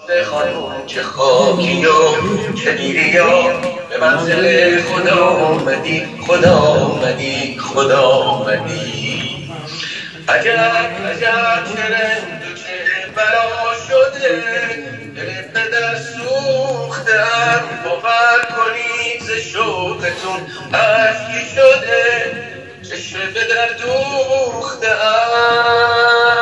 خانم چه خاکی و چه دیریا به منزل خدا آمدی خدا آمدی خدا آمدی. عجب عجب چه رنج و چه بلا شده دل پدر سوختم باور کنید ز شوقتون اشکی شده چشم به در دوختم.